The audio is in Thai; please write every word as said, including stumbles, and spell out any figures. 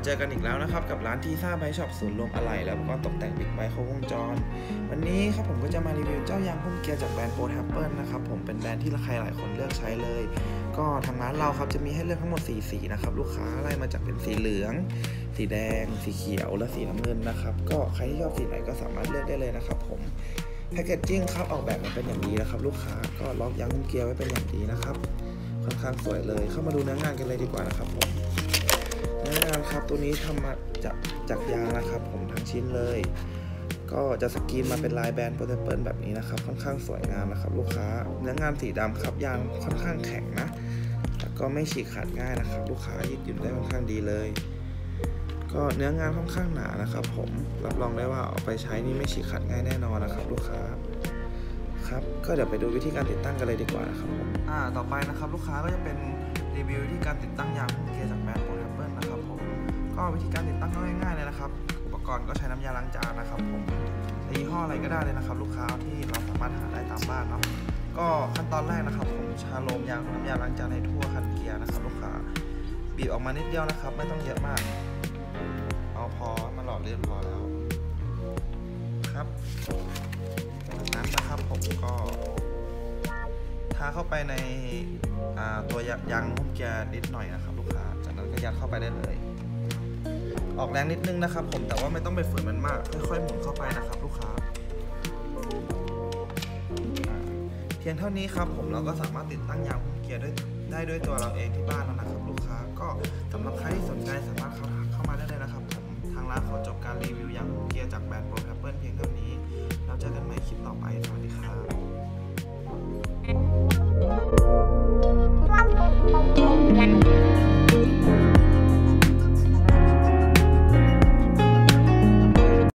เจอกันอีกแล้วนะครับกับร้านทีซ่าไบค์ช็อปศูนย์รวมอะไหล่แล้วก็ตกแต่งบิ๊กไบค์ครบวงจรวันนี้ครับผมก็จะมารีวิวเจ้ายางพุ่มเกียร์จากแบรนด์โปรแทปเปิลนะครับผมเป็นแบรนด์ที่ใครหลายคนเลือกใช้เลยก็ทางร้านเราครับจะมีให้เลือกทั้งหมดสี่สีนะครับลูกค้าไล่มาจากเป็นสีเหลืองสีแดงสีเขียวและสีน้ำเงินนะครับก็ใครที่ชอบสีไหนก็สามารถเลือกได้เลยนะครับผมแพคเกจจิ้งครับออกแบบมาเป็นอย่างดีนะครับลูกค้าก็ล็อกยางพุ่มเกียร์ไว้เป็นอย่างดีนะครับค่อนข้างสวยเลยเข้ามาดูเนื้องานกันเลยดีกว่านะครับผมเนื้องานครับตัวนี้ทำมาจากจากยางนะครับผมทั้งชิ้นเลยก็จะสกรีนมาเป็นลายแบรนด์โปรแทปเปิลแบบนี้นะครับค่อนข้างสวยงามนะครับลูกค้าเนื้องานสีดำครับยางค่อนข้างแข็งนะแต่ก็ไม่ฉีกขาดง่ายนะครับลูกค้ายืดหยุ่นได้ค่อนข้างดีเลยก็เนื้องานค่อนข้างหนานะครับผมรับรองได้ว่าเอาไปใช้นี่ไม่ฉีกขาดง่ายแน่นอนนะครับลูกค้าครับก็เดี๋ยวไปดูวิธีการติดตั้งกันเลยดีกว่านะครับผมอ่าต่อไปนะครับลูกค้าก็จะเป็นรีวิววิธีการติดตั้งยางพุ่มเกียร์จากแบรนด์โปรแทปเปิลนะครับผมก็วิธีการติดตั้งก็ง่ายๆเลยนะครับอุปกรณ์ก็ใช้น้ำยาล้างจานนะครับผมยี่ห้ออะไรก็ได้เลยนะครับลูกค้าที่เราสามารถหาได้ตามบ้านเนาะก็ขั้นตอนแรกนะครับผมชาโลมยางน้ำยาล้างจานให้ทั่วคันเกียร์นะครับลูกค้าบีบออกมานิดเดียวนะครับไม่ต้องเยอะมากเอาพอมาหล่อลื่นพอแล้วครับจากนั้นนะครับผมก็ทาเข้าไปในตัวยางพุ่มเกียร์นิดหน่อยนะครับลูกค้าจากนั้นก็ยัดเข้าไปได้เลยออกแรงนิดนึงนะครับผมแต่ว่าไม่ต้องไปฝืนมันมากค่อยๆหมุนเข้าไปนะครับลูกค้าเพียงเท่านี้ครับผมเราก็สามารถติดตั้งยางพุ่มเกียร์ได้ได้ด้วยตัวเราเองที่บ้านแล้วนะครับลูกค้าก็สำหรับใครที่สนใจสามารถเข้าเข้ามาได้เลยนะครับผมทางร้านขอจบการรีวิวยางพุ่มเกียร์จากแบรนด์โปรแทปเปิลเพียงเท่านี้เราเจอกันใหม่คลิปต่อไปสวัสดีครับ